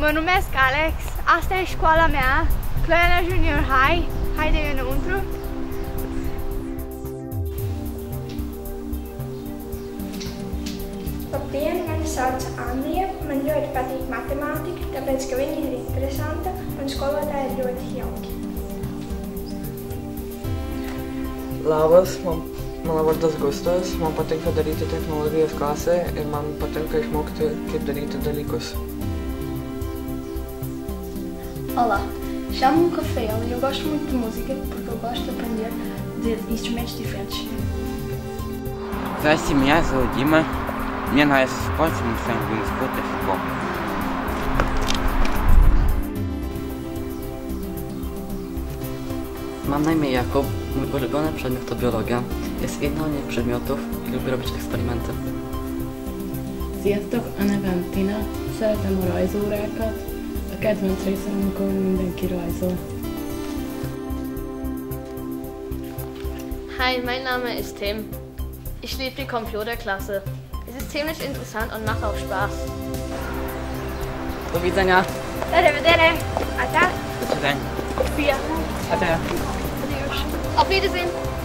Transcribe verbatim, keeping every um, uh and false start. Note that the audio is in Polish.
Mă numesc Alex, asta e școala mea, Cloiana Junior High. Haide înăuntru. Labdien, mani sauc Anija, man ļoti patīk matemātika, tāpēc, ka viņa ir interesanta un skolotāji ir ļoti jauki. Labas, man, man vardas Gustavs, man patinka darīt tehnoloģijas klasē, ir man patinka išmokti, kaip daryti dalykus. Olá, chamo-me Rafael e eu gosto muito de música porque eu gosto de aprender de instrumentos diferentes. Здравствуйте, меня зовут Дима. Мне нравится спорт, мы с вами будем спорт и футбол. Mam na imię Jakub, mój ulubiony przedmiot to biologia. Jest inny od innych przedmiotów i lubię robić eksperymenty. Sziasztok, a nevem Tina, szeretem a rajzórákat. A kedvenc részem, amikor mindenki rajzol. Hi, mein Name ist Tim. Ich liebe die Computerklasse. Es ist ziemlich interessant und macht auch Spaß. Do widzenia! Arrivedere! A ta! Do widzenia! Auf Wiedersehen! Adieu! Auf Wiedersehen!